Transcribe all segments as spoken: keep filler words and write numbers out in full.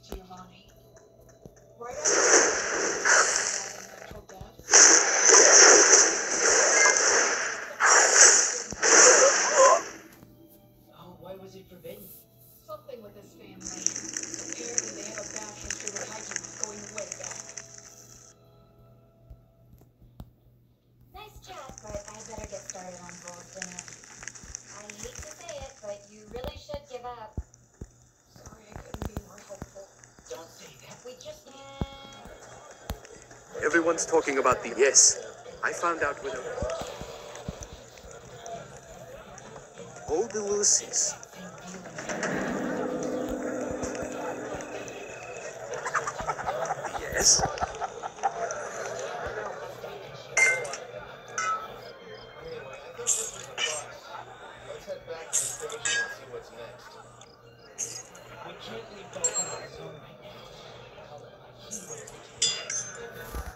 Giovanni. Right after he died a natural death. Oh, why was it forbidden? Something with his family. Apparently they have a bad history with hiking, going way back. Nice chat, but I better get started on Vol's dinner. I hate to say it, but you really should give up. Sorry I couldn't be more helpful. Don't say that. We just need... Everyone's talking about the yes. I found out with all the Lucy's. Yes. Let's head back to the station and see what's next. We can't leave Bo on his own right now. He will take care of it.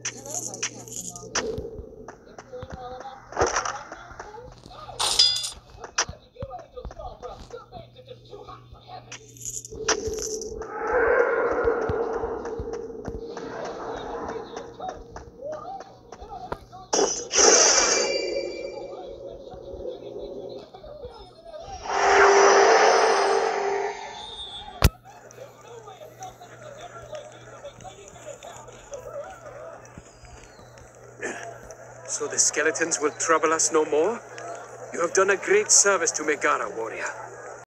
Hello, Vice Captain Longwood. You're feeling well enough to run, Master? You angels fall from. Your babes are just too hot for heaven. So the skeletons will trouble us no more? You have done a great service to Megara, warrior.